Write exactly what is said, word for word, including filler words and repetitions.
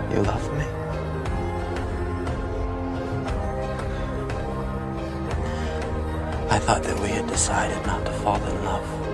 You love me? I thought that we had decided not to fall in love.